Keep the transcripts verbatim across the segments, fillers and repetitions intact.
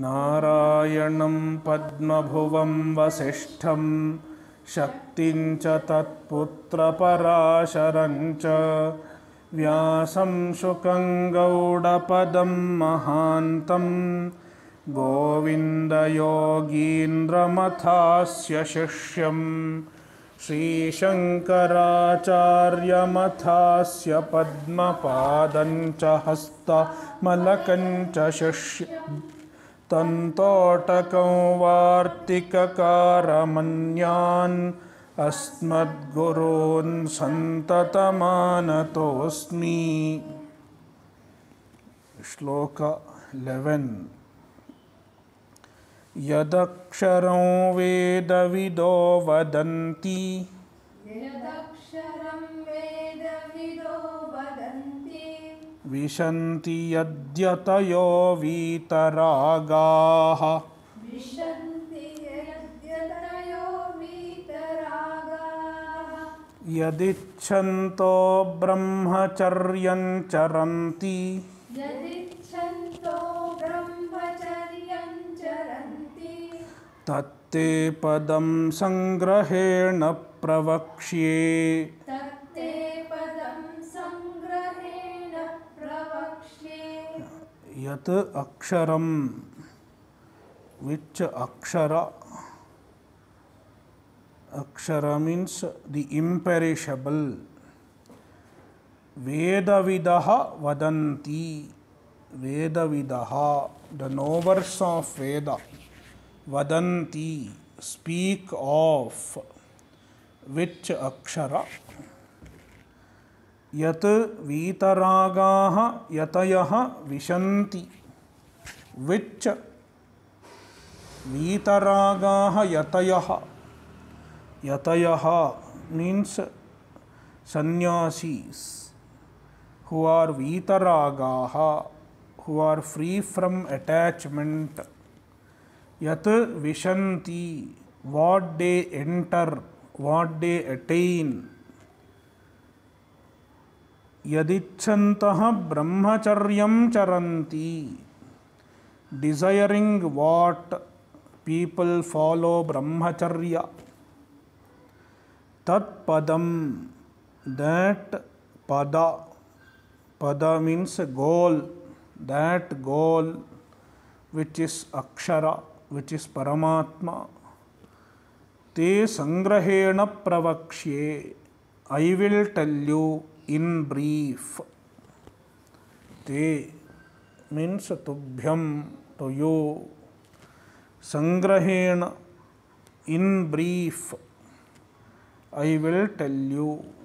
नारायणं पद्मभुवं वसिष्ठं शक्तिं च तत्पुत्रपराशरं च व्यासं शुकं गौडपदं महान्तं गोविन्दयोगीन्द्रमथास्य शिष्यं श्रीशङ्कराचार्यमथास्य पद्मपादं च हस्तमलकं च शिष्यं तन्तोटकं वार्तिककारमन्यान् अस्मद्गुरून् सन्ततमानतोऽस्मि। श्लोक इलेवन। यदक्षरं वेदविदो वदन्ति यदक्षरं वेदविदो वदन्ति विशन्ति यद्यतयो वीतरागाः विशन्ति यद्यतयो वीतरागाः यदिच्छन्तो ब्रह्मचर्यं चरन्ति यदिच्छन्तो ब्रह्मचर्यं चरन्ति तत्ते पदं संग्रहेण प्रवक्ष्ये तत्ते पदं संग्रहेण प्रवक्ष्ये। यत् अक्षरम which akshara akshara means the imperishable vedavidaha vadanti vedavidaha the knowers of veda vadanti speak of which akshara yat vitaragaha yatayaha vishanti which vitaragaha yatayaha yatayaha means sannyasis who are vitaragaha who are free from attachment yat vishanti what they enter what they attain yadichantah brahmacharyam charanti desiring what people follow brahmacharya tat padam that pada pada means goal that goal which is akshara which is paramatma te sangrahena pravakshye I will tell you in brief te means tubhyam to you sangrahena in brief I will tell you.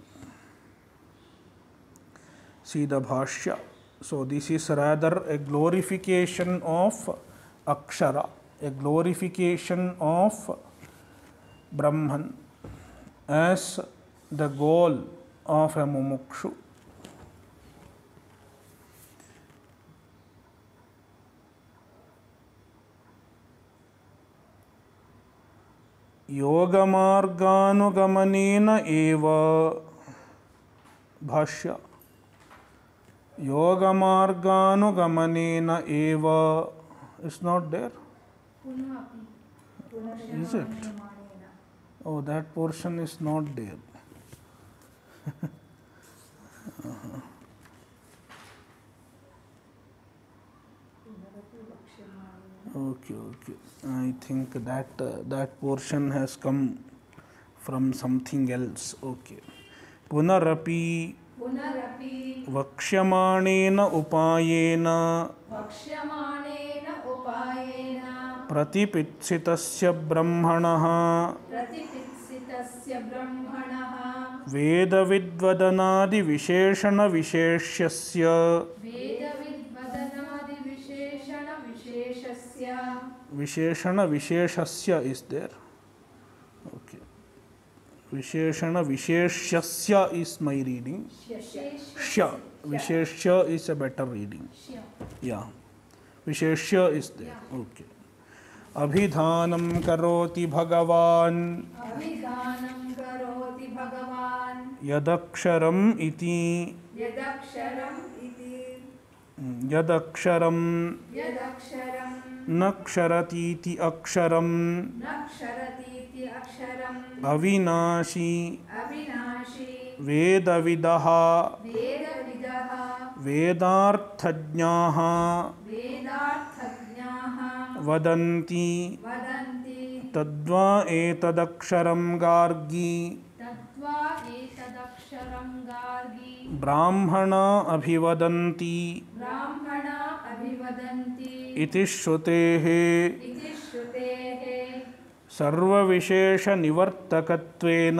See the bhashya. So this is rather a glorification of akshara, a glorification of Brahman as the goal of a mumukshu. योगमार्गानुगमनेन एव भाष्य योगमार्गानुगमनेन एव is not there is it oh that portion is not there okay okay I think that uh, that portion has come from something else okay punarapi punarapi vakshymanena upayena vakshymanena upayena pratipitshitasya brahmanah pratipitshitasya brahmanah vedavidvadanadi visheshana visheshyasya vedavidvadanadi visheshana visheshasya visheshana visheshasya is there okay visheshana visheshyasya is my reading shya visheshya is a better reading yeah visheshya is there okay abhidhanam karoti bhagavan abhidhanam karoti bhagavan yadaksharam iti yadaksharam iti yadaksharam yadaksharam न क्षरतीति अक्षरम् न क्षरतीति अक्षरम् अविनाशी अविनाशी वेदविदः वेदविदः वेदार्थज्ञाः वेदार्थज्ञाः वदन्ति वदन्ति तद्वा एतदक्षरं गार्गी तद्वा एतदक्षरं गार्गी ब्राह्मणा अभिवदन्ति ब्राह्मणा अभिवदन्ति इति श्रुतेः इति श्रुतेः सर्वविशेषनिवर्तकत्वेन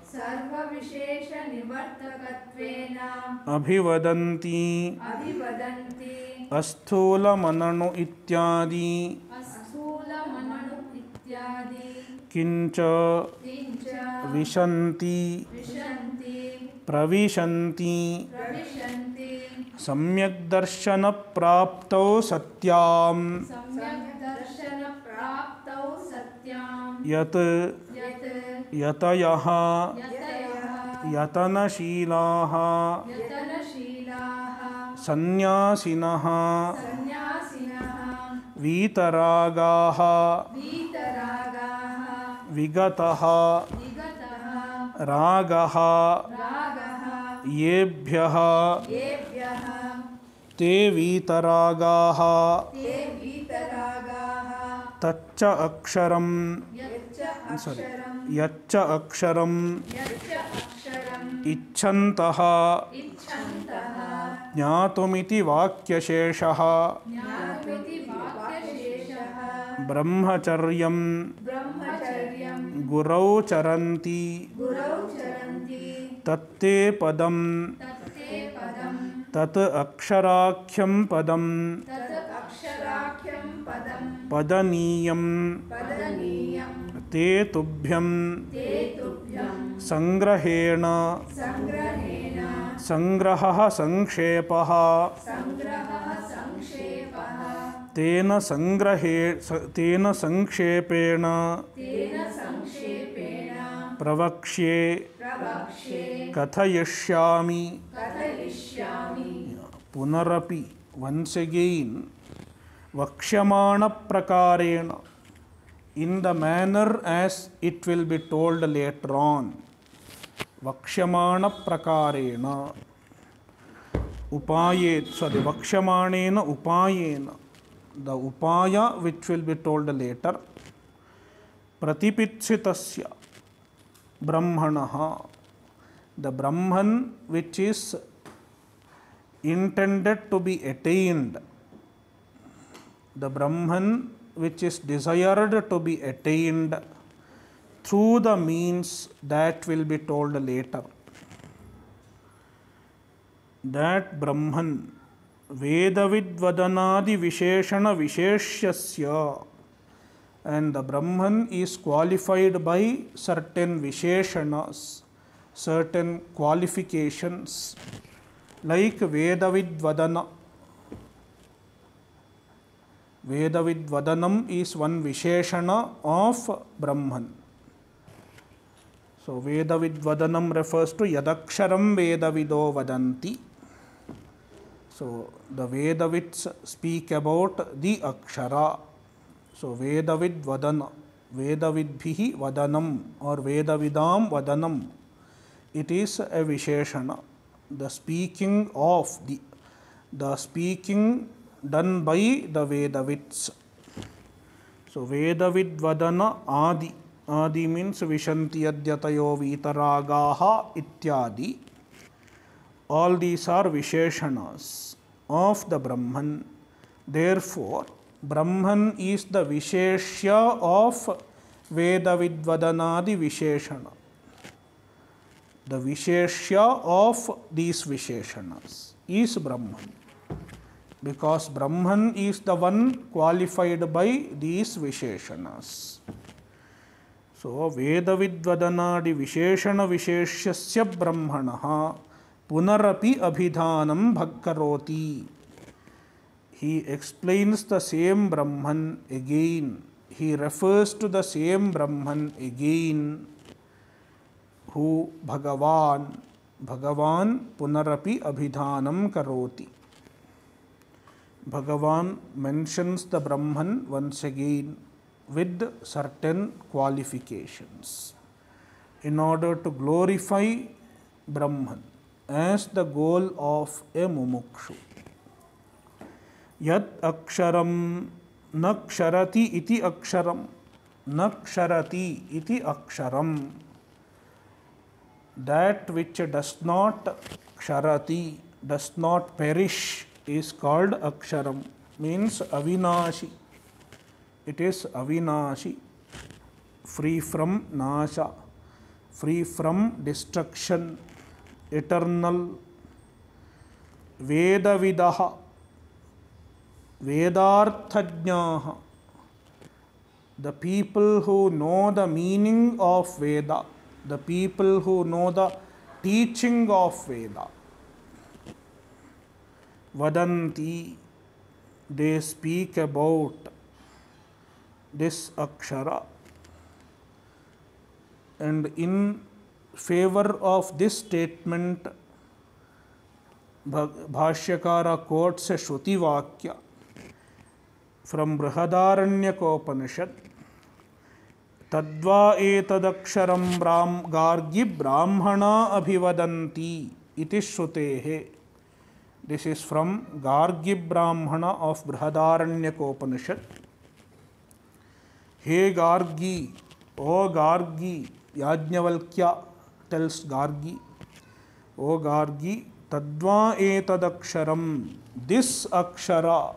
सर्वविशेषनिवर्तकत्वेन अभिवदन्ति अभिवदन्ति अस्थूलमननु इत्यादि स्थूलमननु इत्यादि किञ्च किञ्च विशन्ति विशन्ति प्रविशन्ति प्रविशन्ति सम्यग्दर्शनप्राप्तौ सत्यां सम्यक् दर्शनप्राप्तौ सत्यां यत् यत् यतयः यतयः यतनशीलाः यतनशीलाः सन्न्यासिनः सन्न्यासिनः वीतरागाः वीतरागाः विगतः विगतः रागः रागः येभ्यः येभ्यः ते वीतरागाः ते वीतरागाः तच्च अक्षरं यच्च sorry अक्षरं यच्च अक्षरं यच्च अक्षरम् इच्छन्तः इच्छन्तः ज्ञातुमिति वाक्यशेषः ज्ञातुमिति वाक्यशेषः ब्रह्मचर्यं ब्रह्मचर्यं गुरौ चरन्ति गुरौ चरन्ति तत्ते पदं तत्ते पदं तत् अक्षराख्यं पदं तत् अक्षराख्यं पदं पदनीयं पदनीयं ते तुभ्यं ते तुभ्यं संग्रहेण संग्रहेण संग्रहः संक्षेपः संग्रहः संक्षेपः तेन संग्रहे तेन संक्षेपेण तेन संक्षेपेण प्रवक्ष्ये प्रवक्ष्ये कथयिष्यामि कथयिष्यामि पुनरपि once again वक्ष्यमाणप्रकारेण in the manner as it will be told later on. वक्ष्यमाणप्रकारेण उपाये sorry वक्ष्यमाणेन उपायेन the upaya which will be told later प्रतिपित्सितस्य ब्रह्मणः the Brahman which is intended to be attained, the Brahman which is desired to be attained through the means that will be told later. That Brahman Vedavidvadanadi Visheshana Visheshyasya, and the Brahman is qualified by certain Visheshanas, certain qualifications, like Vedavidvadana. Vedavidvadanam is one Visheshana of Brahman. So Vedavidvadanam refers to Yadaksharam Vedavido Vadanti. So the Vedavids speak about the Akshara. So Vedavidvadana, Vedavidbhihi Vadanam or Vedavidam Vadanam. It is a Visheshana. The speaking of the, the speaking done by the Vedavids. So Vedavidvadana Adi. Adi means Vishanti Adyatayo Vitaragaha Ityadi. All these are Visheshanas of the Brahman. Therefore, Brahman is the Visheshya of Vedavidvadanadi Visheshana. The Visheshya of these Visheshanas is Brahman. Because Brahman is the one qualified by these Visheshanas. So, Vedavidvadanadi Visheshana Visheshyasya Brahmanaha Punarapi Abhidhanam Bhakkaroti. He explains the same Brahman again. He refers to the same Brahman again. Who Bhagavan. Bhagavan Punarapi Abhidhanam Karoti. Bhagavan mentions the Brahman once again with certain qualifications in order to glorify Brahman as the goal of a mumukshu. Yat aksharam naksharati iti aksharam, naksharati iti aksharam, that which does not ksharati, does not perish, is called aksharam, means avinashi. It is avinashi, free from nasha, free from destruction, eternal. Vedavidaha, Vedarthajnaha, the people who know the meaning of Veda, the people who know the teaching of Veda. Vadanti, they speak about this akshara, and in favor of this statement Bhashyakara quotes a Shruti Vakya from Brihadaranyaka Tadva etadaksharam brahm gargi brahmana abhivadanti iti shrutehe. This is from Gargi Brahmana of Brihadaranyaka. He Gargi, O Gargi, Yajnavalkya tells Gargi, O Gargi, Tadva etadaksharam, this akshara,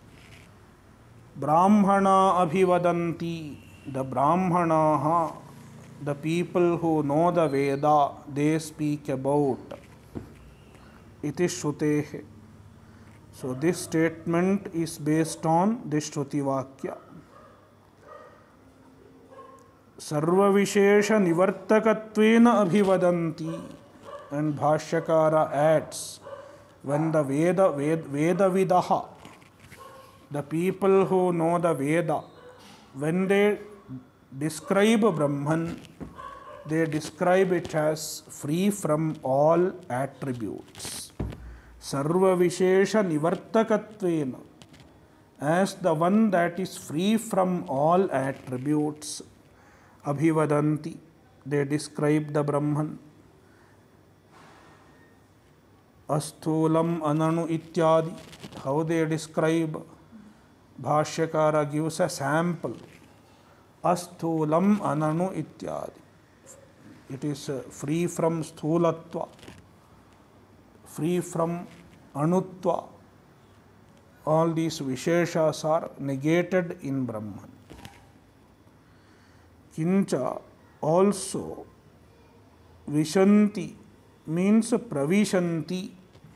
Brahmana abhivadanti, the Brahmanaha, the people who know the Veda, they speak about. Iti shrutehe. So this statement is based on this Shruti Vakya. Sarva Vishesha Nivartakatvena abhivadanti, and Bhashyakara adds, when the Veda, Veda, Veda Vidaha, the people who know the Veda, when they describe Brahman, they describe it as free from all attributes. Sarva Vishesha Nivartakatvena, as the one that is free from all attributes. Abhivadanti, they describe the Brahman. Asthulam Ananu Ityadi, how they describe. Bhashyakara gives a sample. Asthulam Ananu Ityadi. It is free from sthulatva, free from anutva. All these visheshas are negated in Brahman. Kincha, also, Vishanti means pravishanti,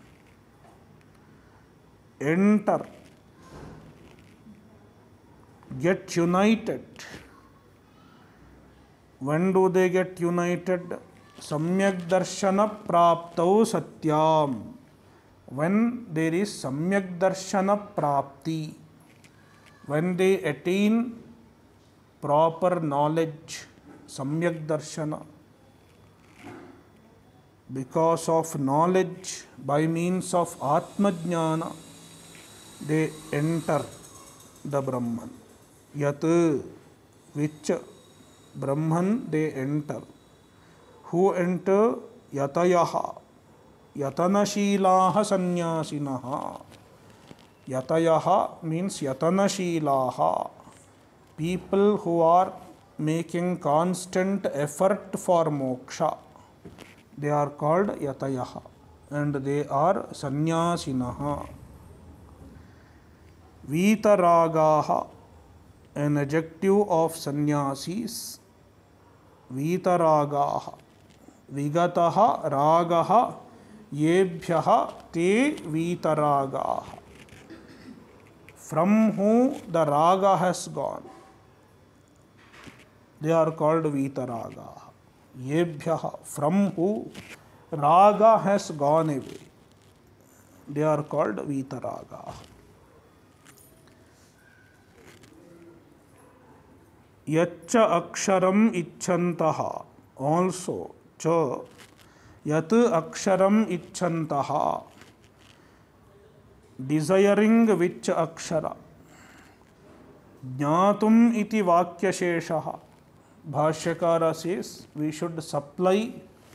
enter, get united. When do they get united? Samyak darshana praptau satyam. When there is samyak darshana prapti, when they attain proper knowledge, samyak darshana, because of knowledge by means of atma jnana, they enter the Brahman. Yat, which Brahman they enter. Who enter? Yatayaha, yatanashilaha sannyasinaha. Yatayaha means yatanashilaha, people who are making constant effort for moksha. They are called yatayaha, and they are sannyasinaha. Vitaragaha, an adjective of sannyasis. Vitaragaha, vigataha ragaha yebhyaha te vitaragaha. From whom the raga has gone, they are called vitaragaha. Yebhyaha, from who raga has gone away, they are called vitaragaha. Yacha aksharam icchantaha, also cha, yat aksharam icchantaha, desiring which akshara. Jnatum iti vakyasheshaha. Bhashyakara says we should supply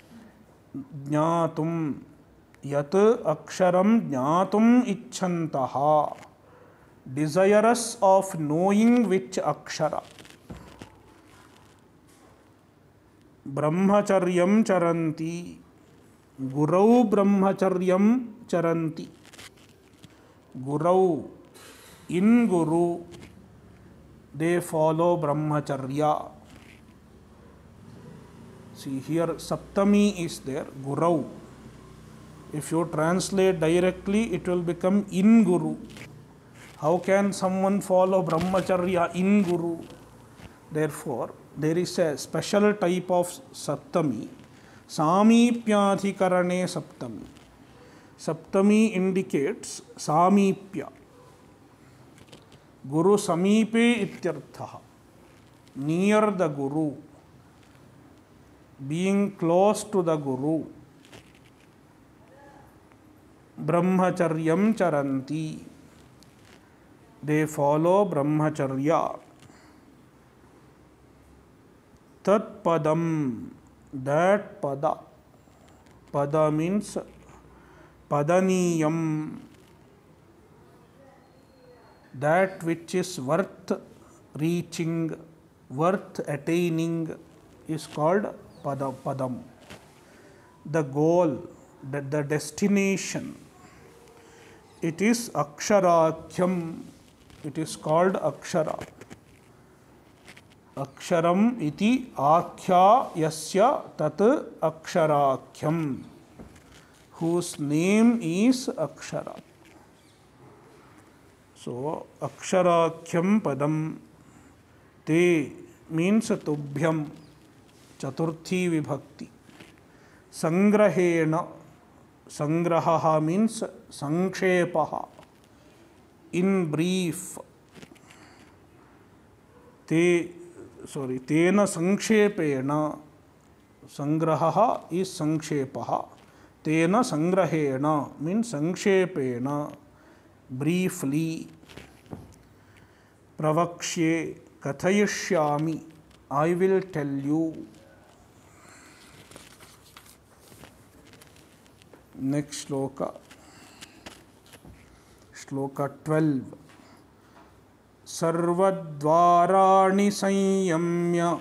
jnatum yat aksharam jnatum icchantaha. Desirous of knowing which akshara. Brahmacharyam charanti. Gurau brahmacharyam charanti. Gurau, in Guru, they follow brahmacharya. See here, Saptami is there, Gurau. If you translate directly, it will become in Guru. How can someone follow brahmacharya in Guru? Therefore, there is a special type of Saptami, Samipyadhikarane Saptami. Saptami indicates Samipya. Guru Samipe ityartha. Near the Guru. Being close to the Guru. Brahmacharyam charanti. They follow brahmacharya. Tat padam. That pada. Pada means padaniyam. That which is worth reaching, worth attaining is called pada, padam. The goal, the, the destination, it is aksharakyam. It is called akshara. Aksharam iti akhya yasya tat aksharakyam. Whose name is akshara. So, aksharakyam padam. Te means tubhyam. Chaturthi vibhakti. Sangrahena. Sangraha means sankshepaha. In brief. Te, sorry, tena sankshepena. Sangraha is sankshepaha. Tena sangrahena means sankshepena. Briefly. Pravakshye kathayishyami. I will tell you. Next shloka. Shloka twelve. Sarvadvarani sanyamya.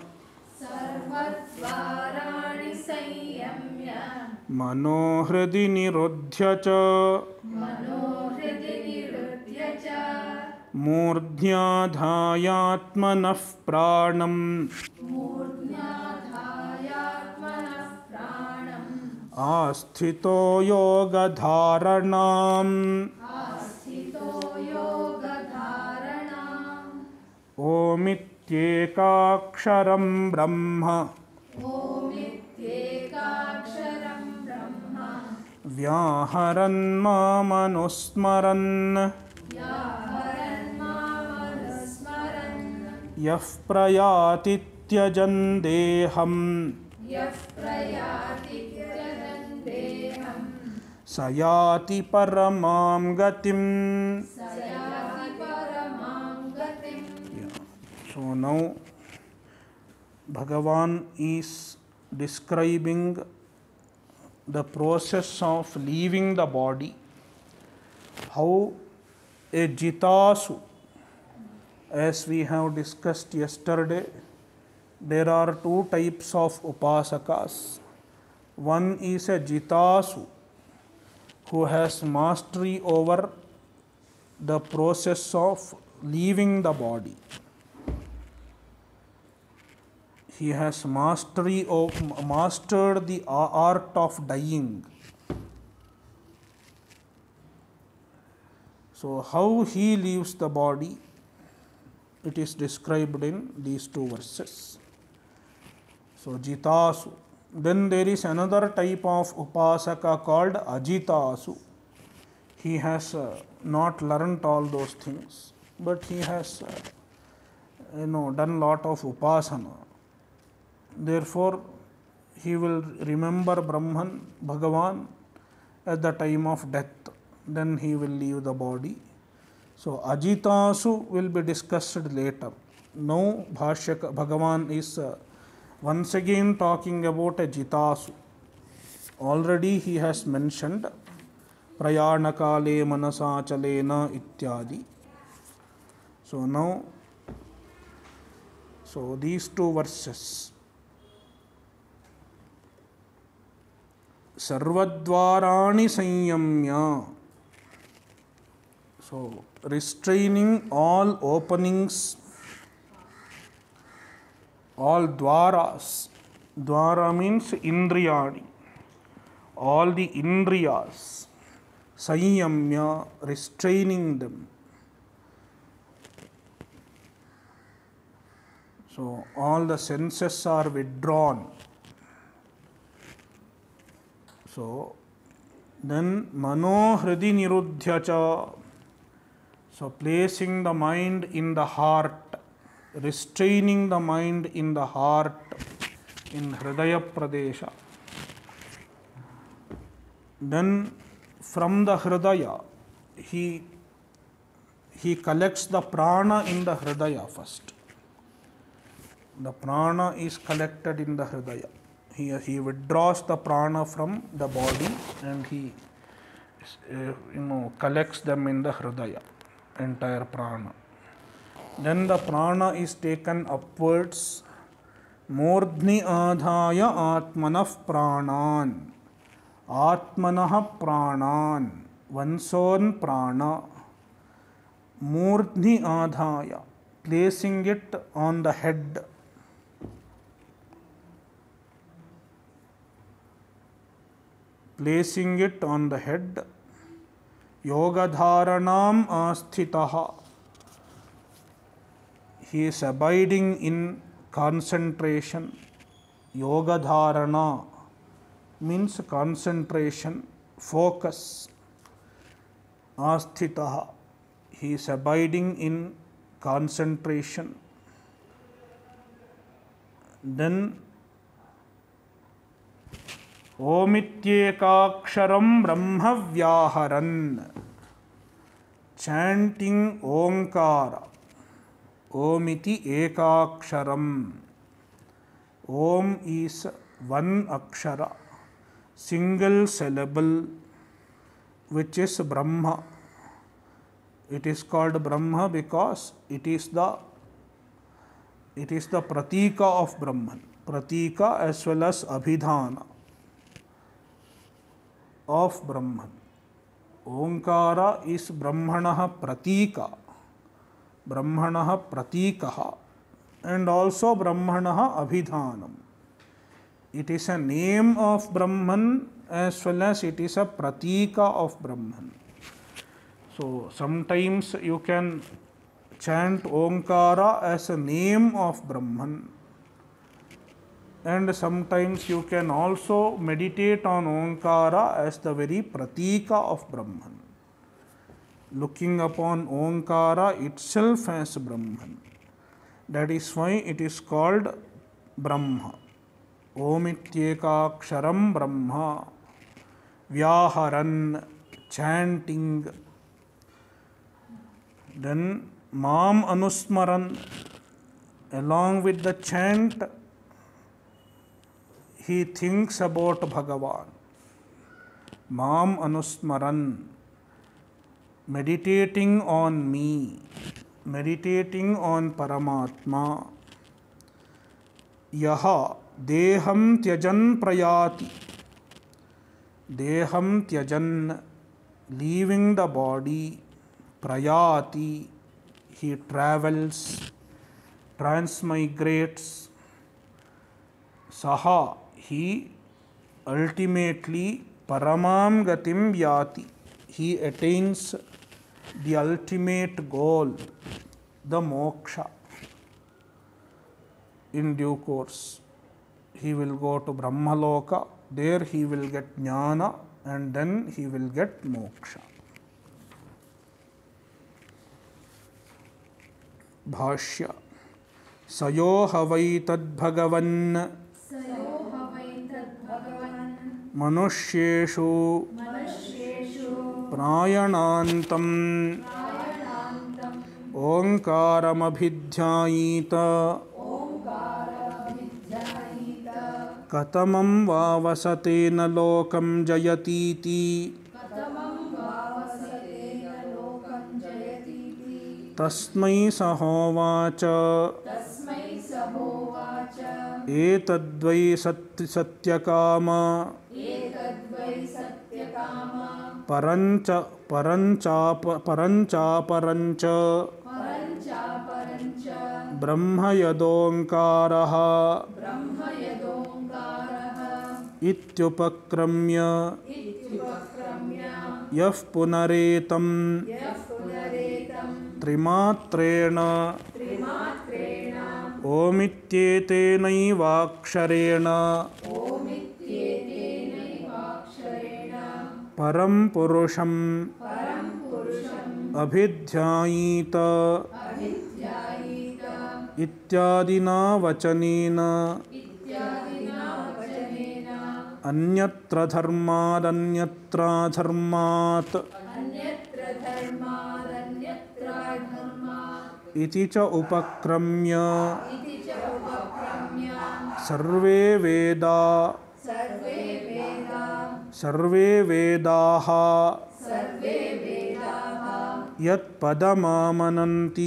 Sarvadvarani sanyamya. Manohridi nirodhya cha. Manohridi nirodhya cha. Murdhyadhayatmanah pranam. Murdhyadhayatmanah pranam. Asthito yogadharanam. Asthito yogadharanam. Omityekaksharam brahma. Omityekaksharam brahma. Vyaharan mamanusmaran. Vyaharan mamanusmaran. Yah prayatityajan deham. Yah prayatityajan deham. Sayati paramam gatim. Sayati paramam gatim. Yeah. So now Bhagavan is describing the process of leaving the body. How a jitasu, as we have discussed yesterday, there are two types of upasakas. One is a jitasu, who has mastery over the process of leaving the body. He has mastery of mastered the art of dying. So how he leaves the body, it is described in these two verses. So jitasu. Then there is another type of upasaka called ajitasu. He has uh, not learnt all those things, but he has uh, you know done lot of upasana. Therefore, he will remember Brahman, Bhagavan at the time of death. then he will leave the body. So Ajitasu will be discussed later. Now Bhashya Bhagavan is uh, once again talking about a Jitasu. Already he has mentioned Prayanakale Manasa Chalena Ityadi. So now, so these two verses. Sarvadvarani Sanyamya. So restraining all openings, all dwaras. Dwara means indriyani. All the indriyas. Sanyamya, restraining them. So all the senses are withdrawn. So then mano hridi niruddhyacha. So placing the mind in the heart, restraining the mind in the heart, in hridaya pradesha. Then from the hridaya, he, he collects the prana in the hridaya first. The prana is collected in the hridaya. He, he withdraws the prana from the body and he uh, you know, collects them in the hridaya, entire prana. Then the prana is taken upwards. Mordhni adhaya atmanah pranan. Atmanah pranan. One's own prana. Mordhni adhaya. Placing it on the head. Placing it on the head. Yogadharanam asthitaha. He is abiding in concentration. Yogadharana means concentration, focus. Asthitaha. He is abiding in concentration. Then Omityekaksharam Brahma Vyaharan. Chanting Omkara. Omiti Ekaksharam. Om is one akshara, single syllable, which is Brahma. It is called Brahma because it is the it is the pratika of Brahman. Pratika as well as Abhidhana of Brahman. Omkara is Brahmanaha pratika. Brahmanaha pratikaha and also Brahmanaha abhidhanam. It is a name of Brahman as well as it is a pratika of Brahman. So sometimes you can chant Omkara as a name of Brahman, and sometimes you can also meditate on Omkara as the very pratika of Brahman, looking upon Omkara itself as Brahman. That is why it is called Brahma. Omityekaksharam Brahma. Vyaharan, chanting. Then Mam Anusmaran, along with the chant, he thinks about Bhagavan. Mam Anusmaran, meditating on me, meditating on Paramatma. Yaha deham tyajan prayati. Deham tyajan, leaving the body. Prayati, he travels, transmigrates. Saha, he ultimately paramam gatim yati. He attains the ultimate goal, the moksha. In due course, he will go to Brahmaloka. There he will get jnana and then he will get moksha. Bhashya. Sayo havai tad bhagavan. Sayo havai tad bhagavan. Manushyeshu. Manushyeshu. प्रायणान्तं प्रायणान्तं ओङ्कारमभिध्यायीत ओङ्कारमभिध्यायीत कथमं वा वसतेन लोकं जयतीति कथमं वा वसतेन लोकं जयतीति तस्मै सहोवाच तस्मै सहोवाच एतद्वै सत्य सत्यकाम एतद्वै सत्यकाम परञ्च परञ्चाप परञ्चापरञ्च परञ्चापरञ्च ब्रह्म यदोङ्कारः ब्रह्म यदोङ्कारः इत्युपक्रम्य इत्युपक्रम्य यः पुनरेतं यः पुनरेतं त्रिमात्रेण त्रिमात्रेण ओमित्येतेनैवाक्षरेण ओमित्येतेनैवाक्षरेण परं पुरुषं परं पुरुषम् अभिध्यायीत अभिध्यायीत इत्यादिना वचनेन इत्यादिना वचनेन अन्यत्र धर्मादन्यत्राधर्मात् अन्यत्र धर्मादन्यत्र धर्मात् इति च उपक्रम्य इति च उपक्रम्य सर्वे वेदा सर्वे वेदा सर्वे वेदाः सर्वे वेदाः यत्पदमामनन्ति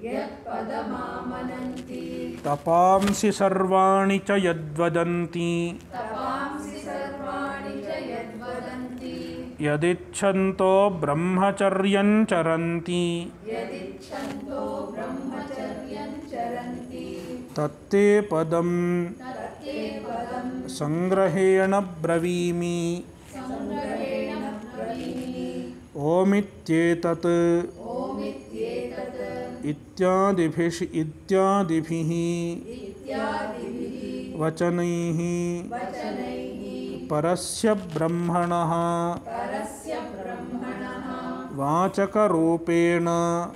यत्पदमामनन्ति तपांसि सर्वाणि च यद्वदन्ति तपांसि सर्वाणि च यद्वदन्ति यदिच्छन्तो ब्रह्मचर्यं चरन्ति यदिच्छन्तो ब्रह्मचर्यं चरन्ति तत्ते पदं तत्ते पदं संग्रहेण ब्रवीमि संग्रहेण ब्रवीमि ओमित्येतत् ओमित्येतत् इत्यादिभिः इत्यादिभिः इत्यादिभिः वचनैः वचनैः परस्य ब्रह्मणः परस्य ब्रह्मणः वाचकरूपेण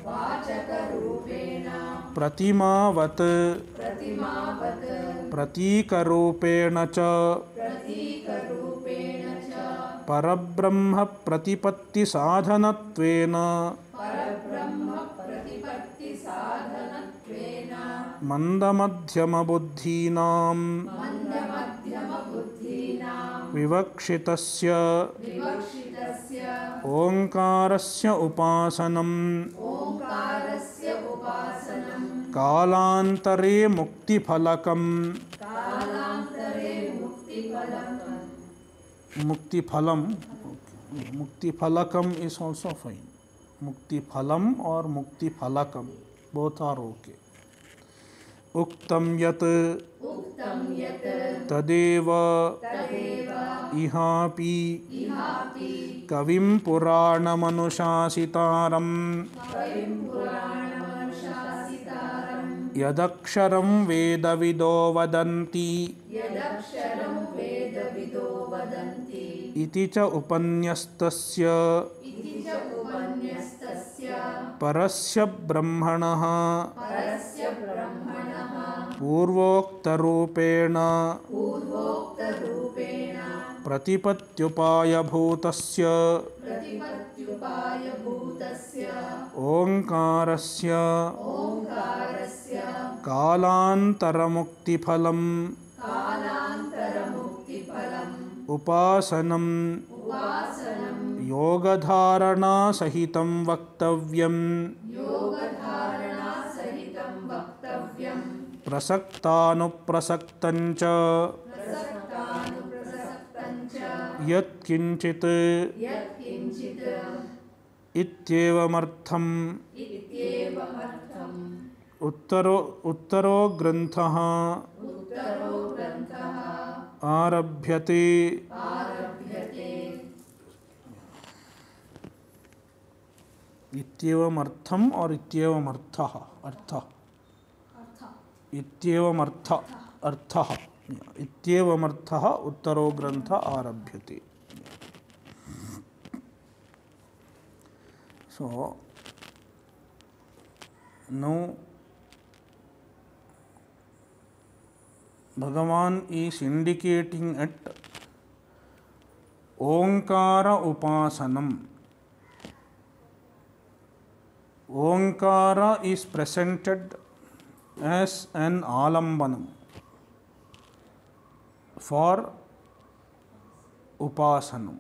वाचकरूपेण प्रतिमावत् प्रतिमावत् प्रतीकरूपेण च प्रतीकरूपेण च परब्रह्म प्रतिपत्तिसाधनत्वेन परब्रह्म प्रतिपत्तिसाधनत्वेन मन्दमध्यमबुद्धीनां मन्दमध्यमबुद्धीनां विवक्षितस्य विवक्षितस्य ओङ्कारस्य उपासनम् ओङ्कारस्य उपासनं कालान्तरे मुक्तिफलकम् कालान्तरे मुक्तिफलम् मुक्तिफलम मुक्तिफलकम इज ऑल्सो फाइन मुक्तिफलम और मुक्तिफलकम बोथ आर ओके उक्तम यत् उक्तं यत् तदेव तदेव इहापि इहापि कविं पुराणमनुशासितारं कविं पुराणमनुशासितारं यदक्षरं वेदविदो वदन्ति यदक्षरं वेदविदो वदन्ति इति च उपन्यस्तस्य इति च उपन्यस्तस्य परस्य ब्रह्मणः परस्य ब्रह्मणः पूर्वोक्तरूपेण पूर्वोक्तरूपेण प्रतिपत्त्युपायभूतस्य प्रतिपत्त्युपायभूतस्य ओङ्कारस्य ओङ्कारस्य कालान्तरमुक्तिफलम् कालान्तरमुक्तिफलम् उपासनम् उपासनं योगधारणासहितं वक्तव्यम् योगधारणासहितं वक्तव्यं प्रसक्तानुप्रसक्तं च प्रसक्तानुप्रसक्तं च यत्किञ्चित् यत्किञ्चित् इत्येवमर्थम् इत्येवमर्थम् उत्तरो उत्तरो ग्रन्थः उत्तरो ग्रन्थः आरभ्यते आरभ्यते इत्येवमर्थम् और इत्येवमर्थः अर्थः इत्येवमर्थ अर्थः इत्येवमर्थः उत्तरो ग्रन्थ आरभ्यते. So now Bhagavan is indicating at Omkara Upasanam. Omkara is presented as an alambanam for upasanam.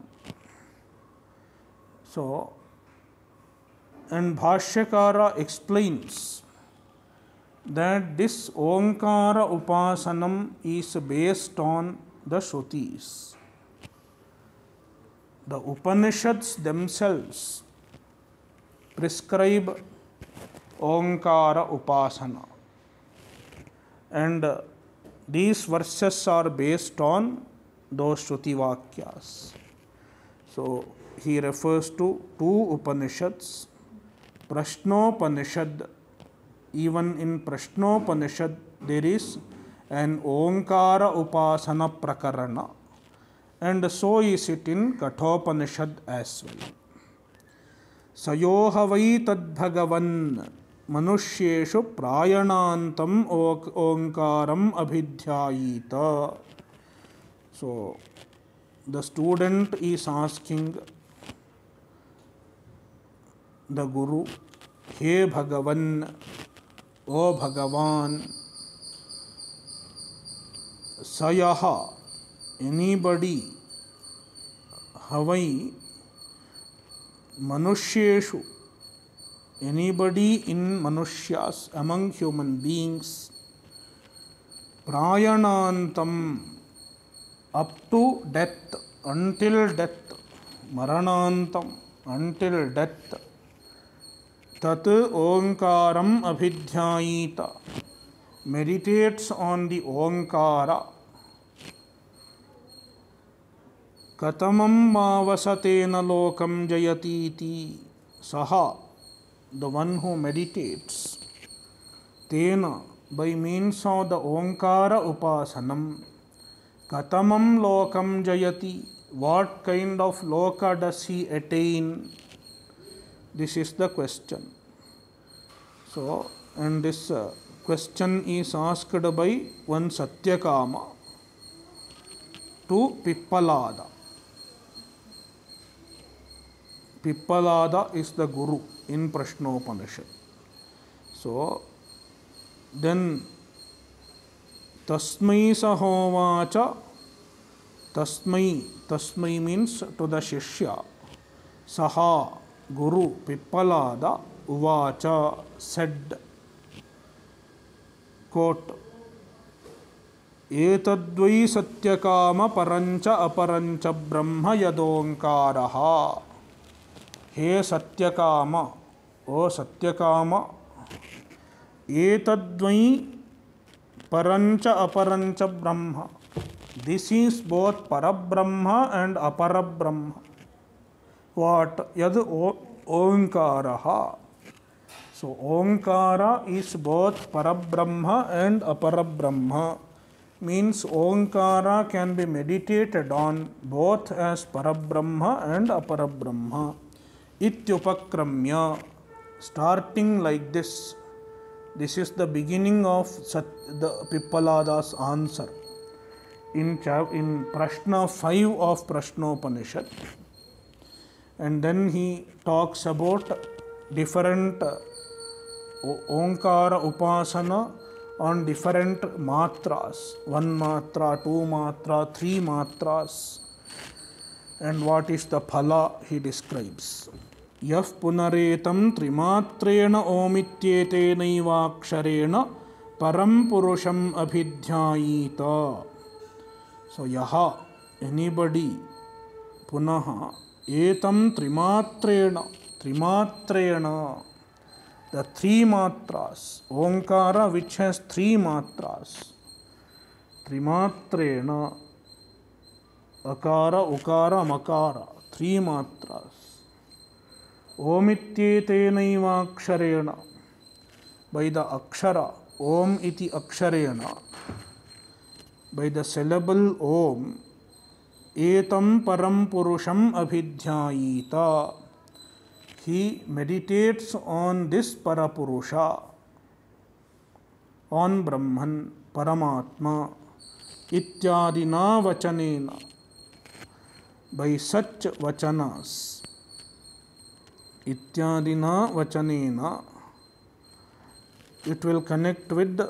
So, and Bhashyakara explains that this Omkara upasanam is based on the Shrutis. The Upanishads themselves prescribe Omkara upasana, and uh, these verses are based on those Shruti Vakyas. So he refers to two Upanishads, Prashnopanishad. Even in Prashnopanishad there is an Omkara upasana prakarana, and so is it in Kathopanishad as well. Sayoha vai tad bhagavan manushyeshu prayanantam omkaram abhidhyayita. So the student is asking the Guru, He Bhagavan, O Bhagavan, Sayaha, anybody, Havai, Manushyeshu, anybody in Manusyas, among human beings, Prayanantam, up to death, until death, Maranantam, until death, Tat Omkaram Abhidhyayita, meditates on the Omkara. Katamam Mavasatena Lokam Jayatiti, Saha, the one who meditates, Tena, by means of the Omkara upasanam, Katamam Lokam Jayati, what kind of loka does he attain? This is the question. So, and this uh, question is asked by one Satyakama to Pippalada. Pippalada is the Guru in Prashnopanishad. So, then Tasmai Sahovacha, Tasmai, Tasmai means to the Shishya, Saha, Guru, Pippalada, Uvacha, said, quote, Etadvai Satyakama Parancha Aparancha Brahma Yadonkaraha. He Satyakama, O Satyakama, Etadvai Parancha Aparancha Brahma. This is both Parabrahma and Aparabrahma. What? Yad Omkaraha. So Omkara is both Parabrahma and Aparabrahma. Means Omkara can be meditated on both as Parabrahma and Aparabrahma. Ityupakramya, starting like this. This is the beginning of Sat, the Pippalada's answer in, in Prashna five of Prashnopanishad. And then he talks about different uh, Omkara upasana on different matras, one matra, two matra, three matras, and what is the phala he describes. Yaf punaretam trimatrena omityetenaivaksharena param purusham abhidhyayita. So yaha, anybody, punaha, etam trimatrena, trimatrena, the three matras, Omkara which has three matras, trimatrena, akara, ukara, makara, three matras, omityetenaivaksharena, by the akshara, om iti aksharena, by the syllable om, etam param purusham abhidhyayita. He meditates on this Parapurusha, on Brahman, Paramatma, ityadina vachanena, by such vachanas. ityadina vachanena, it will connect with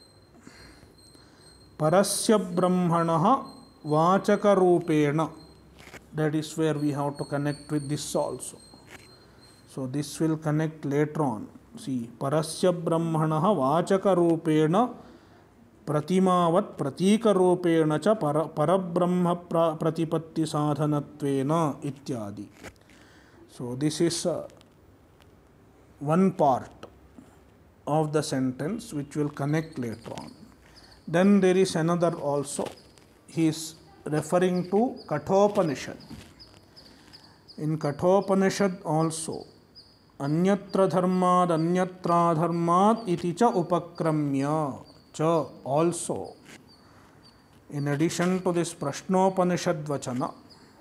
parasya brahmanaha vachaka rupena. That is where we have to connect with this also. So this will connect later on. See, parasya brahmanaha vachaka rupena pratimavat pratika rupena cha parabrahma pratipatti sadhanatvena ityadi. So this is uh, one part of the sentence which will connect later on. Then there is another also. He is referring to Kathopanishad. In Kathopanishad also, Anyatra dharmad anyatra dharmad iti cha upakramya cha also. In addition to this Prashnopanishad vachana,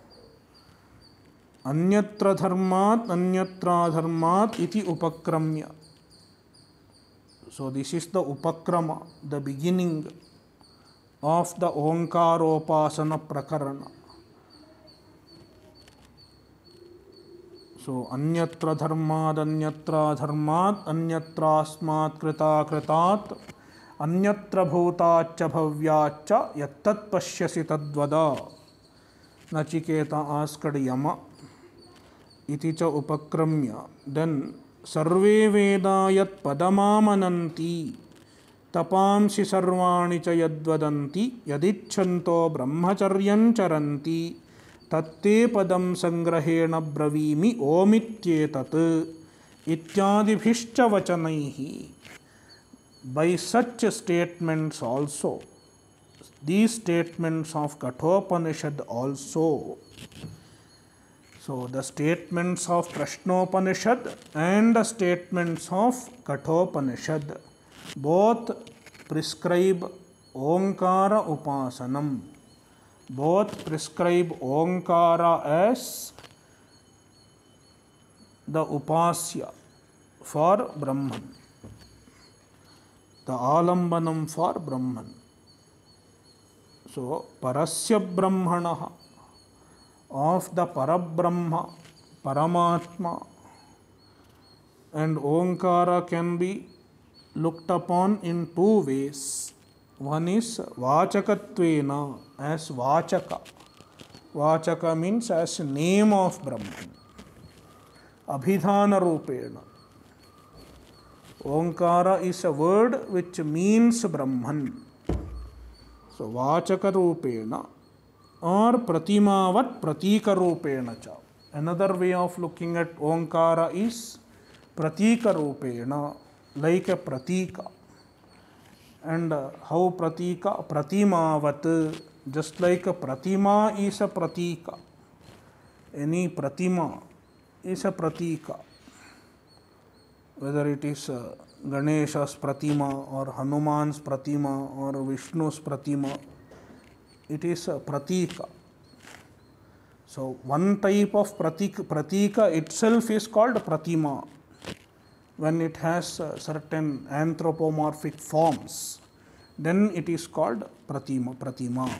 Anyatra dharmad anyatra dharmad iti upakramya. So this is the upakrama, the beginning of the Omkaropasana prakarana. So anyatra dharmad anyatra dharmad anyatrasmat krita kritat anyatra bhutacha bhavyacha yattat pashyasi tadvada. Nachiketa asked Yama iti cha upakramya. Then sarve veda yat padamamananti tapamsi sarvani cha yadvadanti yadichanto brahmacharyam charanti tatte padam sangrahena bravimi omityetat ityadibhischa vachanaihi. By such statements also, these statements of Kathopanishad also, so the statements of Prashnopanishad and the statements of Kathopanishad both prescribe Omkara Upasanam. Both prescribe Omkara as the Upasya for Brahman, the Alambanam for Brahman. So, Parasya Brahmanaha, of the Parabrahma, Paramatma, and Omkara can be looked upon in two ways. One is Vachakatvena, as Vachaka. Vachaka means as name of Brahman. Abhidhana Rupena. Omkara is a word which means Brahman. So Vachaka Rupena or Pratimavat Pratika Rupena cha. Another way of looking at Omkara is Pratika Rupena, like a Pratika. And uh, how Pratika? Pratimavat, just like a Pratima is a Pratika. Any Pratima is a Pratika. Whether it is uh, Ganesha's Pratima or Hanuman's Pratima or Vishnu's Pratima, it is a Pratika. So one type of Pratika, pratika itself is called Pratima, when it has uh, certain anthropomorphic forms, then it is called Pratima. Pratima.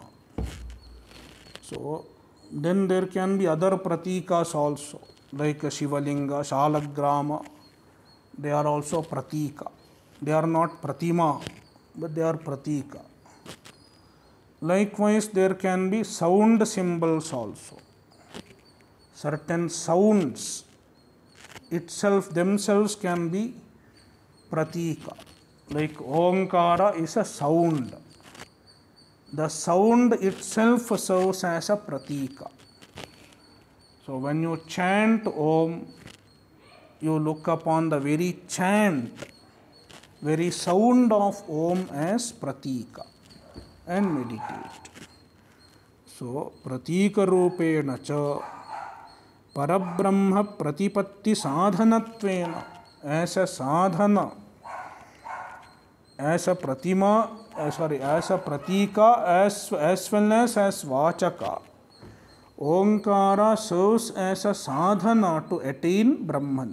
So then there can be other Pratikas also, like Shivalinga, Shalagrama. They are also Pratika. They are not Pratima, but they are Pratika. Likewise, there can be sound symbols also. Certain sounds itself themselves can be Pratika. Like Omkara is a sound. The sound itself serves as a Pratika. So when you chant Om, you look upon the very chant, very sound of Om as Pratika and meditate. So Pratika Rupena cha Parabrahma Pratipatti Sadhanatvena, as a sadhana, as a Pratima, uh, sorry, as a Pratika, as, as well as as Vachaka. Omkara serves as a sadhana to attain Brahman.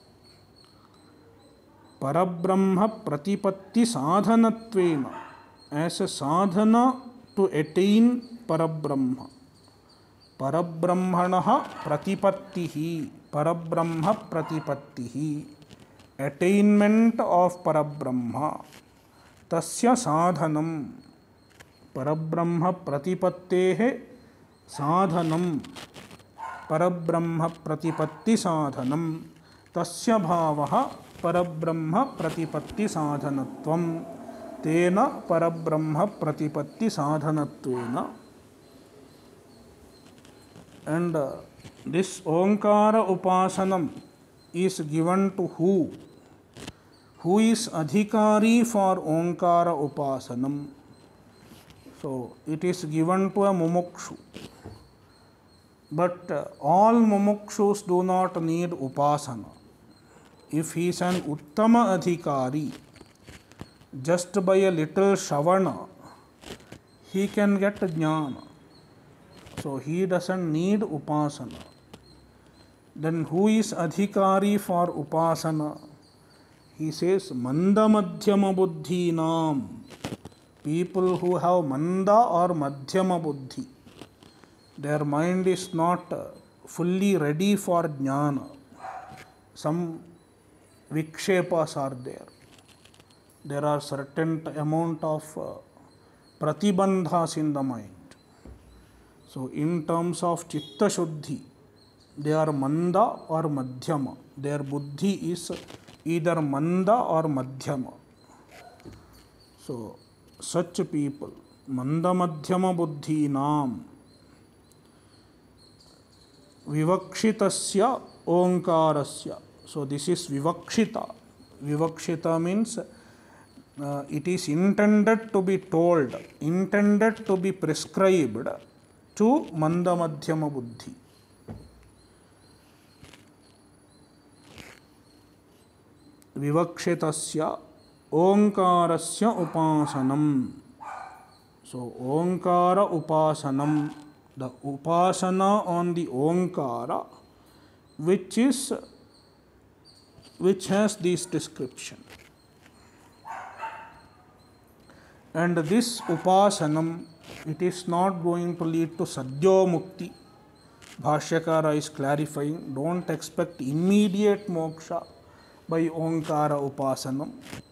Parabrahma Pratipatti Sadhanatvena, as a sadhana to attain Parabrahma. Parabrahmanaha Pratipattihi. Parabrahma Pratipattihi, attainment of Parabrahma, Tasya Sadhanam, Parabrahma Pratipattehe Sadhanam, Parabrahma Pratipatti Sadhanam, Tasya Bhavaha Parabrahma Pratipatti Sadhanatvam, Tena Parabrahma Pratipatti Sadhanatvena. And uh, this Omkara Upasanam is given to who? Who is Adhikari for Omkara Upasanam? So it is given to a Mumukshu. But uh, all Mumukshus do not need Upasana. If he is an Uttama Adhikari, just by a little Shavana, he can get Jnana. So he doesn't need Upasana. Then who is Adhikari for Upasana? He says Manda Madhyama Buddhinam. People who have Manda or Madhyama Buddhi. Their mind is not fully ready for Jnana. Some Vikshepas are there. There are certain amount of uh, Pratibandhas in the mind. So in terms of Chitta Shuddhi, they are Manda or Madhyama. Their Buddhi is either Manda or Madhyama. So such people, Manda Madhyama Buddhi Nam, Vivakshitasya Omkarasya. So this is Vivakshita. Vivakshita means uh, it is intended to be told, intended to be prescribed to Manda Madhyama Buddhi. Vivakshitasya Omkarasya Upasanam. So Omkara Upasanam, the Upasana on the Omkara, which is which has this description. And this Upasanam, it is not going to lead to Sadhyo Mukti. Bhashyakara is clarifying, don't expect immediate moksha by Omkara Upasanam.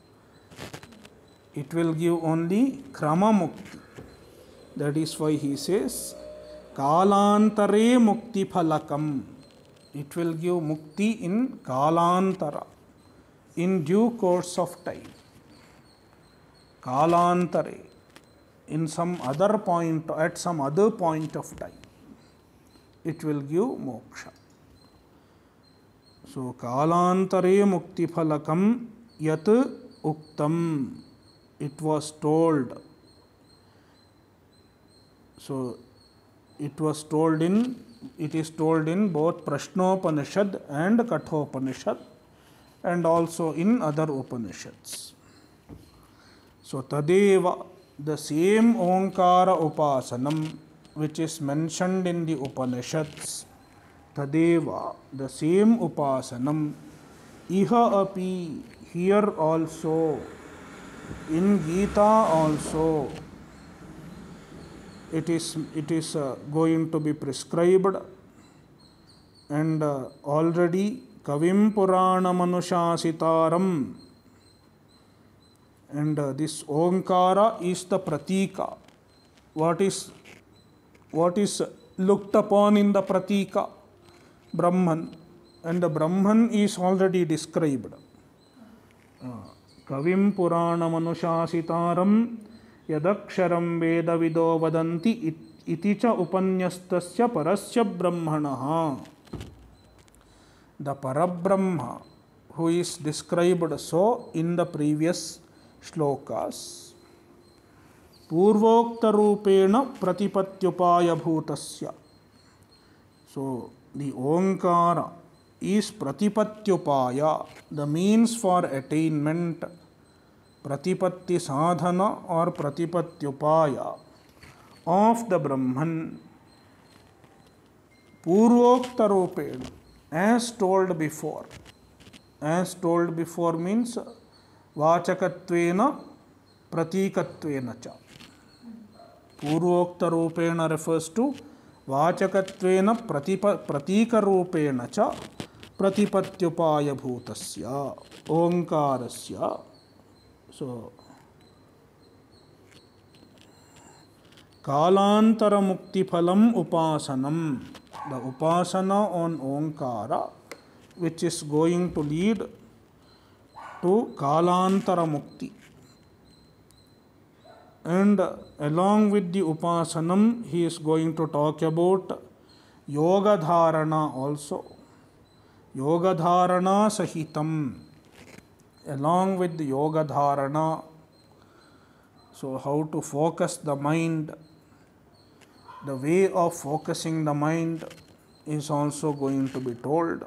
It will give only Krama Mukti. That is why he says, Kalantare Mukti Phalakam. It will give Mukti in Kalantara, in due course of time. Kalantare, in some other point, at some other point of time, it will give moksha. So, Kalantare Mukti Phalakam Yat Uktam, it was told. So, it was told in, it is told in both Prashnopanishad and Kathopanishad, and also in other Upanishads. So, Tadeva, the same Omkara Upasanam which is mentioned in the Upanishads, Tadeva, the same Upasanam, Iha api, here also, in Gita also, it is, it is uh, going to be prescribed, and uh, already Kavim Purana Manushasitaram, and uh, this Omkara is the Pratika. What is, what is looked upon in the Pratika? Brahman. And the Brahman is already described. Uh, Kavim Purana Manushasitaram Yadaksharam Veda Vido Vadanti Iticha Upanyastasya Parasya Brahmanaha. The Parabrahma, who is described so in the previous shlokas, Purvokta Rupena Pratipatyupaya Bhutasya. So, the Omkara is Pratipatyupaya, the means for attainment, Pratipatti Sadhana or Pratipatyupaya of the Brahman. Purvokta Rupena, as told before. As told before means Vachakatvena Pratikattvena cha. Purvokta Rupena refers to Vachakatvena Pratika Rupena cha प्रतिपत्युपायभूतस्य ओंकारस्य. So कालांतर मुक्ति पलम उपासनम, the upasana on onkara which is going to lead to kalantara mukti. And along with the upasanam he is going to talk about yoga dharana also. Yoga dharana sahitam, along with the yoga dharana. So how to focus the mind, the way of focusing the mind is also going to be told.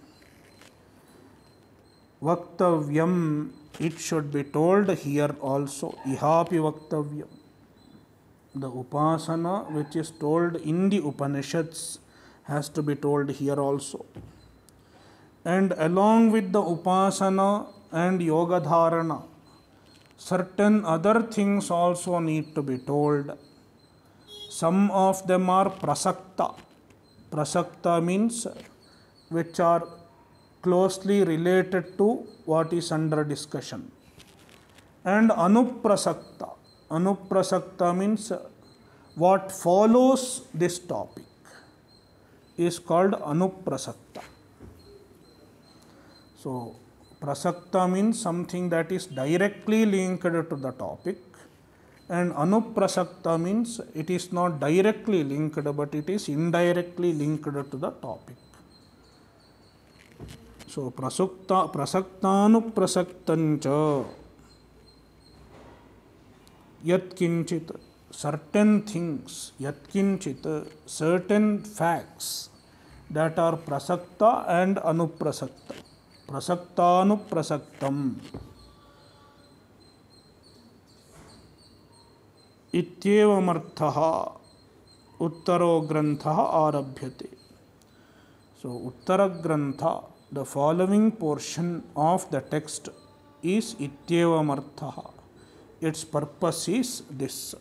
Vaktavyam, it should be told here also. Ihapi vaktavyam. The upasana which is told in the Upanishads has to be told here also. And along with the upasana and yoga dharana, certain other things also need to be told. Some of them are prasakta. Prasakta means which are closely related to what is under discussion. And anuprasakta. Anuprasakta means what follows this topic is called anuprasakta. So prasakta means something that is directly linked to the topic, and anuprasakta means it is not directly linked but it is indirectly linked to the topic. So prasukta prasaktanuprasaktancha, yat kinchit, certain things, yat kinchit, certain facts that are prasakta and anuprasakta. Prasaktanuprasaktam ityevamarthaha uttaro grantha arabhyate. So uttara grantha, the following portion of the text is ityevamarthaha. Its purpose is this.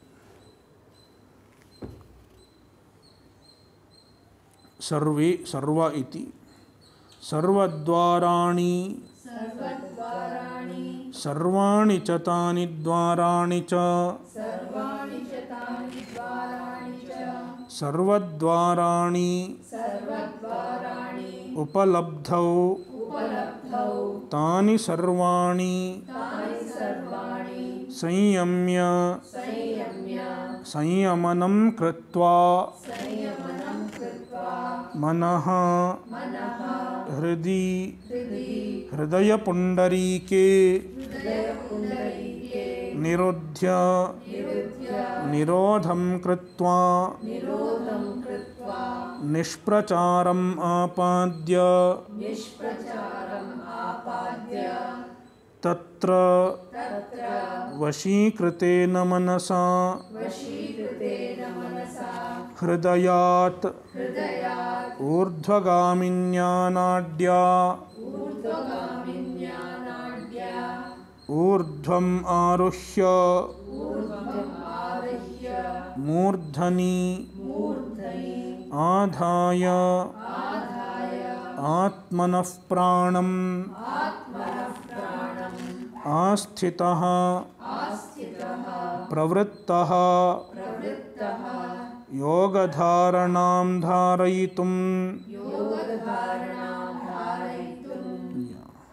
Sarve sarva iti सर्वद्वाराणि सर्वद्वाराणि सर्वाणि च तानि द्वाराणि च सर्वाणि च तानि द्वाराणि च सर्वद्वाराणि सर्वद्वाराणि उपलब्धौ उपलब्धौ तानि सर्वाणि तानि सर्वाणि संयम्य संयम्य संयमनं कृत्वा संयमनं कृत्वा मनः मनः हृदि हृदि हृदयपुण्डरीके हृदयपुण्डरीके निरुध्य निरुध्य निरोधं कृत्वा निरोधं कृत्वा निष्प्रचारम् आपाद्य निष्प्रचारम् आपाद्य तत्र तत्र वशीकृतेन मनसा वशीकृतेन मनसा हृदयात् हृदयात् ऊर्ध्वगामिन्या नाड्या ऊर्ध्वगामिन्या नाड्या ऊर्ध्वम् आरुह्य ऊर्ध्वम् आरुह्य मूर्धनि मूर्धनि आधाय आधाय आत्मनः प्राणम् आत्मनः प्राणम् आस्थितः आस्थितः प्रवृत्तः प्रवृत्तः योगधारणां धारयितुं. योगधारणां धारयितुम्.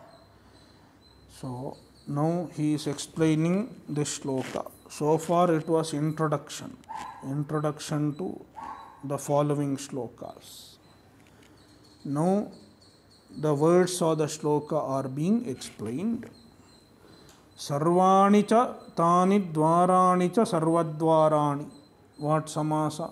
So now he is explaining this shloka. So far it was introduction, introduction to the following shlokas. Now the words of the shloka are being explained. Sarvani cha tani dvarani cha sarvadvarani. What samasa?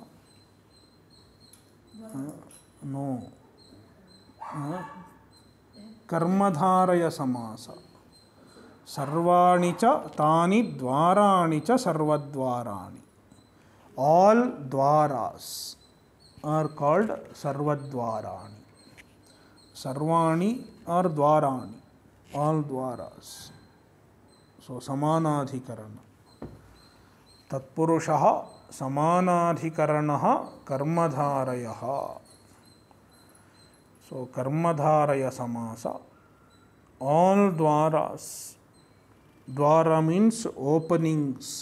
Uh, no. Uh, Karmadharaya samasa. Sarvani cha tani dvarani cha sarvadvarani. All dvaras are called sarvadvarani. Sarvani or dvarani. All dvaras. So samanadhikarana. Tatpurushaha samanadhikaranah karmadharayaha. So Karmadharaya Samasa, all dwaras, dwara means openings.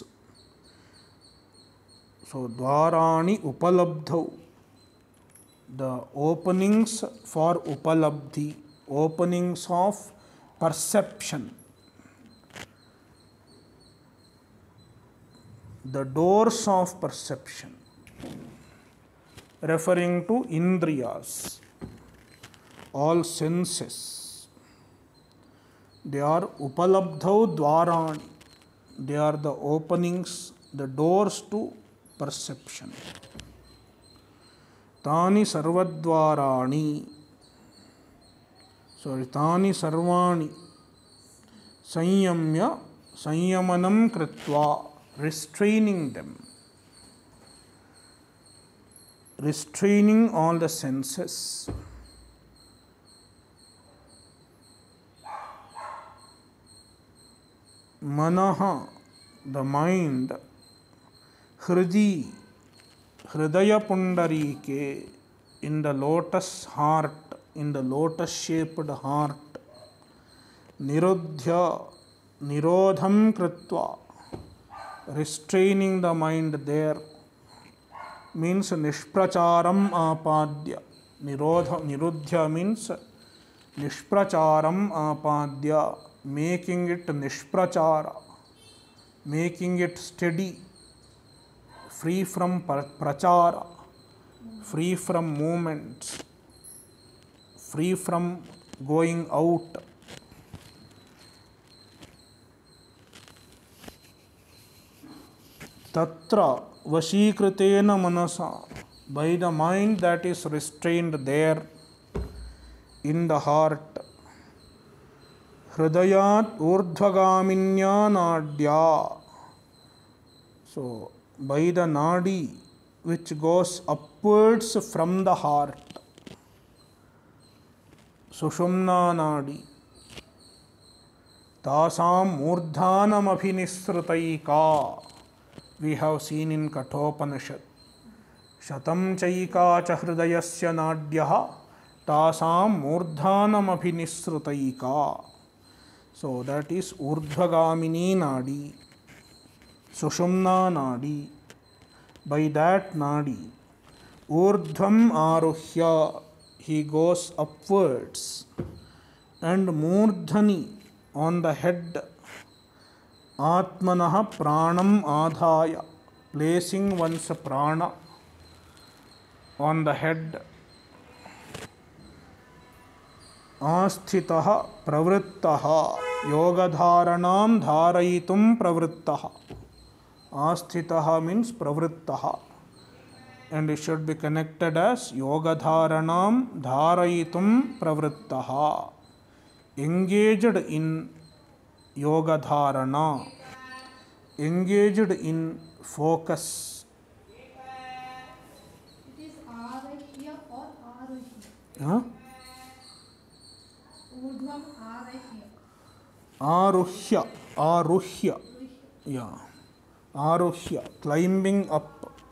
So dwarani upalabdhau, the openings for upalabdhi, openings of perception. The doors of perception, referring to indriyas, all senses. They are upalabdhau dwarani. They are the openings, the doors to perception. Tani sarvadvarani. So tani sarvani sanyamya sanyamanam kritva, restraining them, restraining all the senses. Manaha, the mind, Hridi, Hridaya Pundarike, in the lotus heart, in the lotus shaped heart, Nirodhya, Nirodham Kritva, restraining the mind there, means Nishpracharam Apadya. Nirodha, Nirodhya means Nishpracharam Apadya, making it Nishprachara, making it steady, free from prachara, free from movements, free from going out. Tatra vashikritena manasa, by the mind that is restrained there in the heart. Hridayat urdhvagaminya nadya. So, by the nadi which goes upwards from the heart. Sushumna nadi. Tasam murdhanam abhinisrutaika. We have seen in Kathopanishad. Shatam chaika cha hridayasya nadyaha tasam murdhanam abhinisrutaika. So that is urdhvagamini nadi, sushumna nadi. By that nadi, urdhvam aruhya, he goes upwards, and murdhani, on the head, atmanaha pranam adhaya, placing one's prana on the head. Asthitaha pravrittaha, yogadharanam dharayitum pravrittaha. Asthitaha means pravrittaha, and it should be connected as yogadharanam dharayitum pravrittaha. Engaged in yogadharana, engaged in focus. It is arahya or aruhya? Huh? Urdhvam arahya. Aruhya, aruhya, yeah, aruhya, climbing up.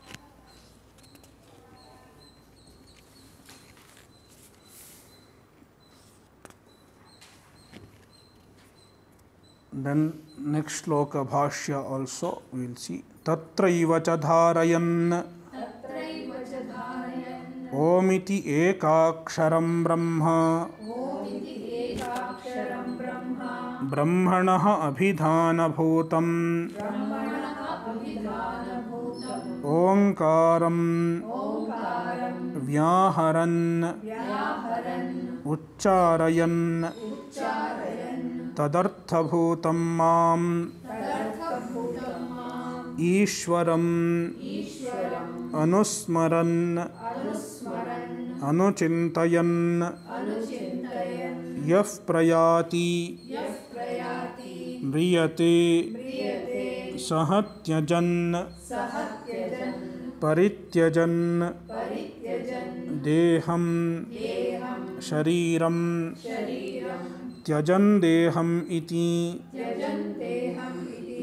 Then next shloka bhashya also we will see. Tatraiva cha dharayan तत्रैव च धारयन् omiti ekaksharam brahma ओमिति एकाक्षरं ब्रह्म brahmanah abhidhanabhutam ब्रह्मणः अभिधानभूतम् omkaram ओङ्कारं vyaharan व्याहरन् uchcharayan उच्चारयन् tadarthabhutam mam तदर्थभूतं माम् ईश्वरम् ईश्वरम् अनुस्मरन् अनुस्मरन् अनुचिन्तयन् अनुचिन्तयन् यः प्रयाति यः प्रयाति म्रियते म्रियते सह त्यजन् सः त्यजन् परित्यजन् परित्यजन् देहं देहं शरीरं शरीरं त्यजन् देहम् इति त्यजन् देहम् इति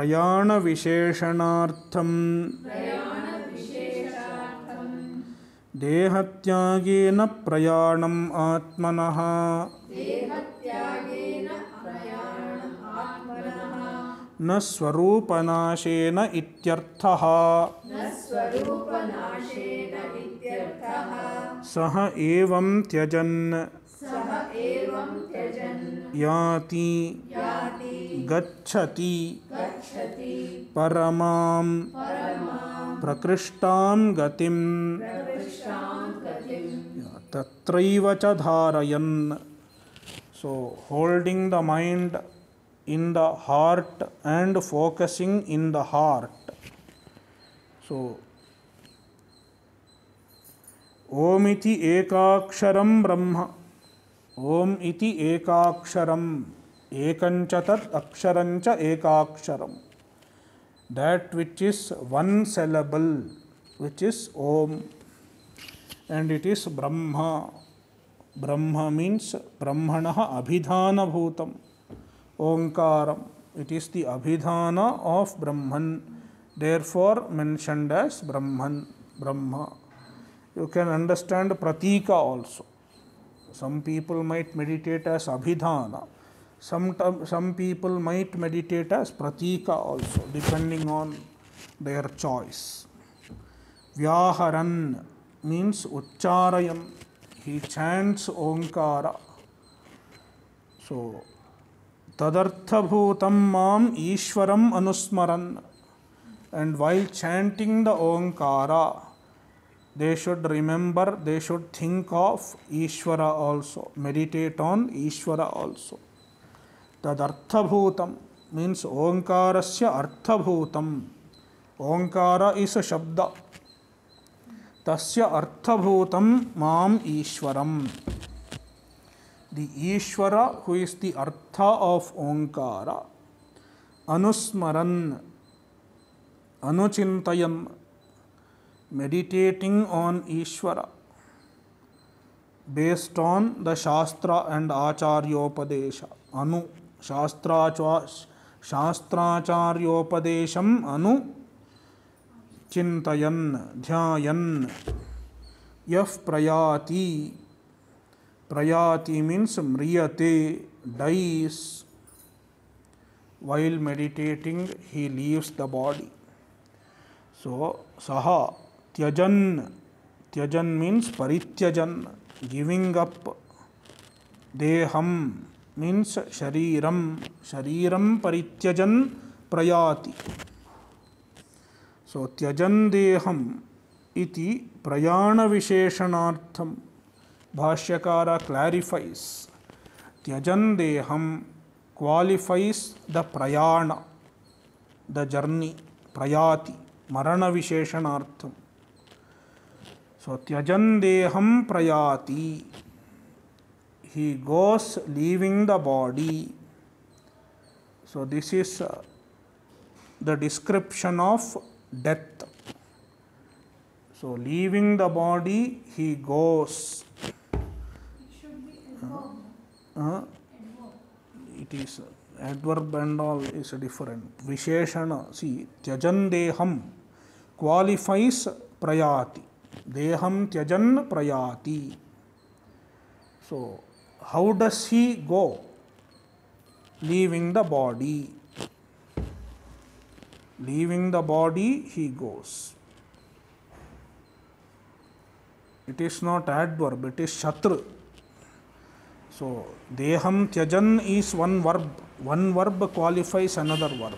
प्रयाणविशेषणार्थं प्रयाणविशेषार्थं देहत्यागेन प्रयाणम् आत्मनः देहत्यागेन प्रयाणम् आत्मनः न स्वरूपनाशेन इत्यर्थः। न स्वरूपनाशेन इत्यर्थः। सः एवं त्यजन् सः एवं त्यजन् याति याति गच्छति गच्छति परमां परमां प्रकृष्टां गतिं प्रकृष्टां गतिं तत्रैव च धारयन्। So holding the mind in the heart and focusing in the heart. So Om iti ekaksharam brahma. Om iti ekaksharam. Ekancha tat aksharancha ekaksharam. That which is one syllable, which is Om, and it is Brahma. Brahma means Brahmanah abhidhana bhutam. Omkaram. It is the abhidhana of Brahman, therefore mentioned as Brahman, Brahma. You can understand pratika also. Some people might meditate as abhidhana. Some, some people might meditate as pratika also, depending on their choice. Vyaharan means uchcharayan. He chants Omkara. So, tadarthabhutam mam Ishwaram anusmaran. And while chanting the Omkara, they should remember, they should think of Ishvara also, meditate on Ishvara also. Tadarthabhutam means Omkarasya arthabhutam. Omkara is a shabda. Tasya arthabhutam mam Ishwaram. The Ishvara, who is the artha of Omkara, anusmaran, anuchintayan, meditating on Ishvara based on the Shastra and Acharyopadesha. Anu, Shastra, Shastracharyopadesham anu Chintayan, Dhyayan, Yaf Prayati. Prayati means Mriyate, dies. While meditating, he leaves the body. So, Saha, Tyajan. Tyajan means Parityajan, giving up. Deham means Shariram. Shariram Parityajan Prayati. So, Tyajan Deham iti Prayana Visheshanartham. Bhashyakara clarifies. Tyajan Deham qualifies the Prayana, the journey, Prayati, Marana Visheshanartham. So, Tyajan Deham Prayati. He goes leaving the body. So, this is uh, the description of death. So, leaving the body, he goes. It should be adverb. Uh, Adverb. it is adverb and all is different. Visheshana, see, Tyajan Deham qualifies Prayati. Deham Tyajan Prayati. So, how does he go? Leaving the body. Leaving the body, he goes. It is not adverb, it is Shatru. So, Deham Tyajan is one verb. One verb qualifies another verb.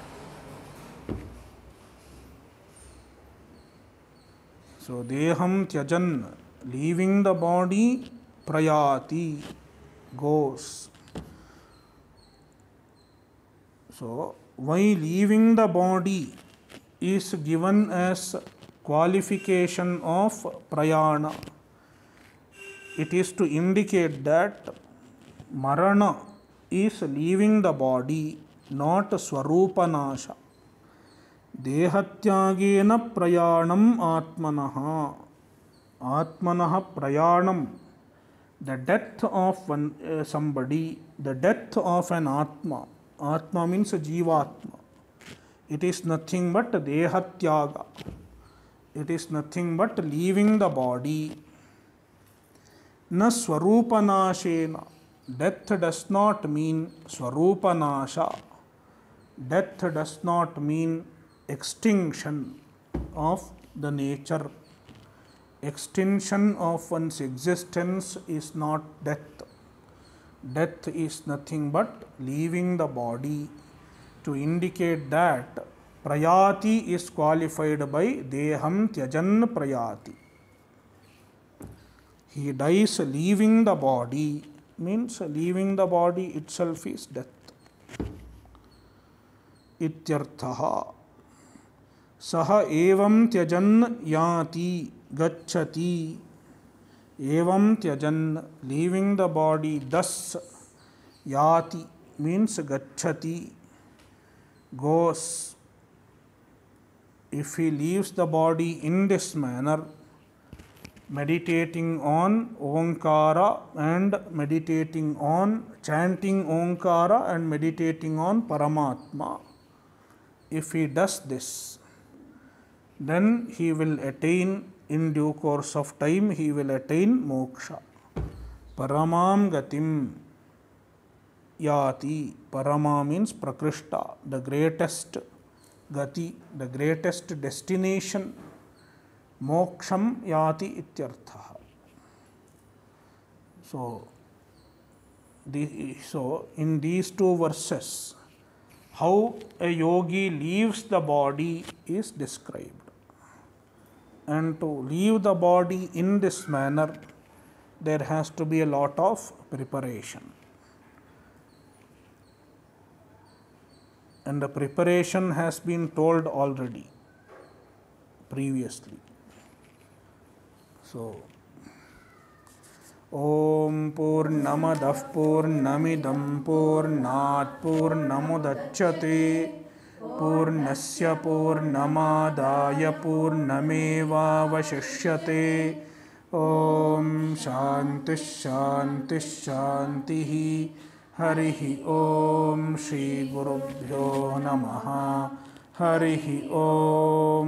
So, Deham Tyajan, leaving the body, Prayati, goes. So, why leaving the body is given as qualification of Prayana? It is to indicate that Marana is leaving the body, not Swarupanasha. Dehatyagena prayanam atmanaha. Atmanaha prayanam. The death of one, uh, somebody, the death of an Atma. Atma means Jivatma. It is nothing but Dehatyaga. it is nothing but leaving the body. Na swarupanashena. Death does not mean swarupanasha. Death does not mean extinction of the nature. Extinction of one's existence is not death. Death is nothing but leaving the body. To indicate that, prayati is qualified by deham tyajan prayati. He dies leaving the body, means leaving the body itself is death. Ityarthaha. Saha evam tyajan yati gacchati. Evam tyajan, leaving the body thus. Yati means gacchati, goes. If he leaves the body in this manner, meditating on Omkara and meditating on chanting Omkara and meditating on Paramatma, if he does this, then he will attain, in due course of time, he will attain moksha. Paramam gatim yati. Parama means prakrishta, the greatest gati, the greatest destination. Moksham yati ityartha. So, the, so in these two verses, how a yogi leaves the body is described. And to leave the body in this manner, there has to be a lot of preparation. And the preparation has been told already, previously. So, Om Purnamadah Purnamidam Purnat Purnamudachyate Purnasya Purnamadaya Purnameva Vashishyate. Om Shanti Shanti Shanti. Harihi Om Shri Gurubhyo Namaha. Harihi Om.